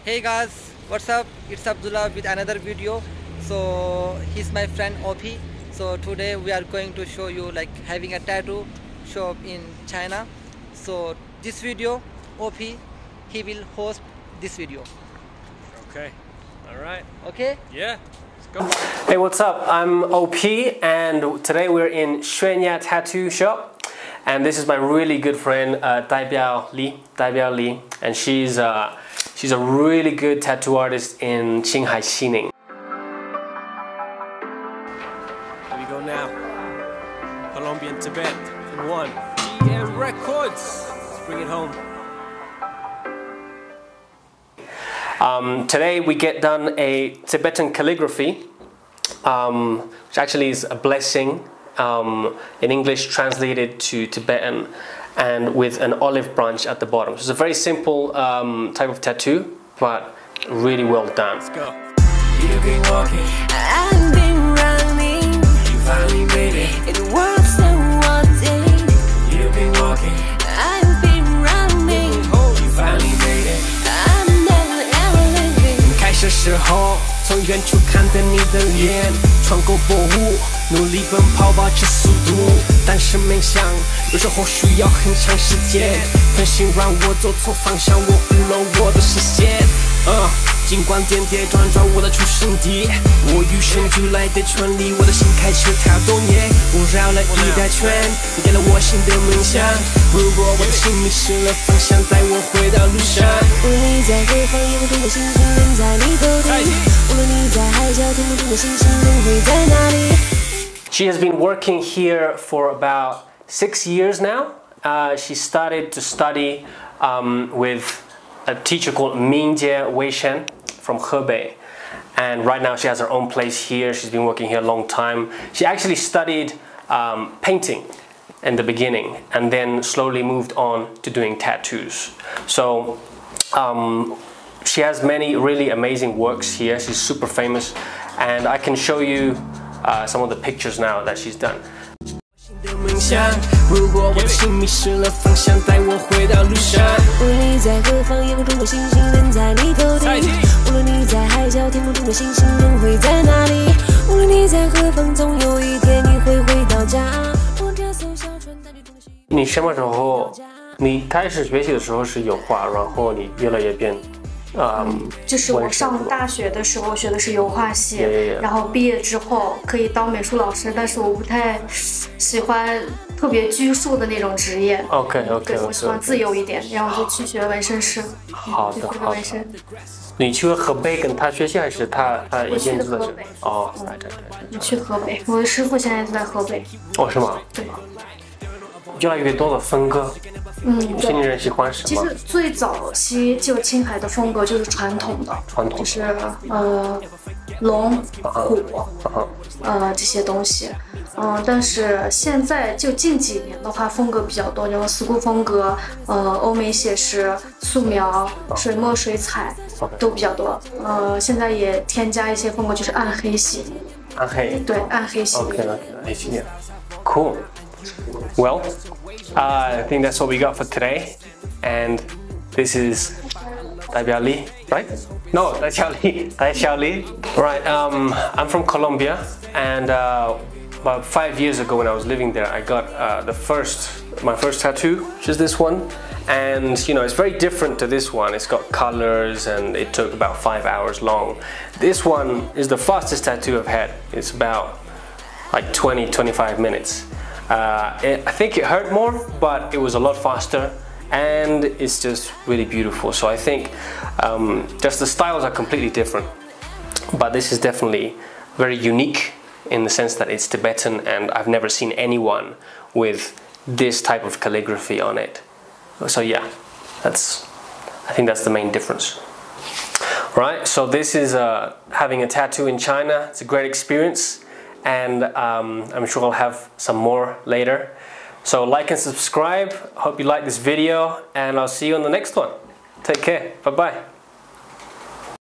Hey guys, what's up? It's Abdullah with another video. So he's my friend OP. So today we are going to show you like having a tattoo shop in China. So this video, OP, he will host this video. Okay, all right. Okay? Yeah, let's go. Hey, what's up? I'm OP and today we're in Xuanya Tattoo Shop. And this is my really good friend, Dai Li, and she's a really good tattoo artist in Qinghai, Xining. Here we go now. Colombian Tibet in one. GM Records. Let's bring it home. Today we get done a Tibetan calligraphy, which actually is a blessing. In English translated to Tibetan, and with an olive branch at the bottom. So it's a very simple type of tattoo, but really well done. Let's go. You've been walking, I've been running. You finally made it. It was the one thing. You've been walking, I've been running. You finally made it. I'm never ever leaving. 开始时候，从远处看着你的脸，穿过薄雾，努力奔跑保持速度，但是没想，有时候需要很长时间。分心让我走错方向，我糊了我的视线。尽管跌跌撞撞我的出生地，我与生俱来的权利，我的心开始跳动，我绕了一大圈，你给了我新的梦想。如果我的心迷失了方向，带我回到路上。 无论你在何方，也会听到星星人在你头顶。无论你在海角，听不听到星星人会在哪里。 She has been working here for about 6 years now. She started to study with a teacher called Mingjie Weishan from Hebei, and right now she has her own place here. She's been working here a long time. She actually studied painting in the beginning and then slowly moved on to doing tattoos. So she has many really amazing works here. She's super famous, and I can show you some of the pictures now that she's done. 如果我的心迷失了方向，带我回到路上。 无论你在何方，也会听到星星人在你头顶。无论你在海角，听不听到星星人会在哪里。无论你在何方，总有一天你会回到家。我这艘小船带着东西。 你什么时候？你开始学习的时候是油画，然后你越来越变。 就是我上大学的时候学的是油画系，然后毕业之后可以当美术老师，但是我不太喜欢特别拘束的那种职业。 OK， 对，我喜欢自由一点，然后就去学纹身师。 好的，好的。 纹身。 你去河北跟他学习，还是他一边住在这？哦，对。 我去河北，我的师傅现在就在河北。 哦，是吗？ 对。 越来越多的风格。青年人喜欢什么？ 其实最早期就青海的风格就是传统的，就是龙、虎，这些东西。但是现在就近几年的话，风格比较多，然后 school 风格，欧美写实、素描、水墨水彩都比较多。现在也添加一些风格，就是暗黑系。 暗黑。对， 暗黑系。 OK， 黑系。Cool. Well, I think that's what we got for today, and this is Dai Li, right? No, Dai Li. Right. I'm from Colombia, and about 5 years ago, when I was living there, I got my first tattoo, which is this one. And you know, it's very different to this one. It's got colors, and it took about 5 hours long. This one is the fastest tattoo I've had. It's about like 20-25 minutes. I think it hurt more, but it was a lot faster, and it's just really beautiful. So I think just the styles are completely different, but this is definitely very unique in the sense that it's Tibetan, and I've never seen anyone with this type of calligraphy on it. So yeah, I think that's the main difference. Right, so this is having a tattoo in China. It's a great experience. And I'm sure I'll have some more later. So like and subscribe. Hope you like this video, and I'll see you on the next one. Take care. Bye bye.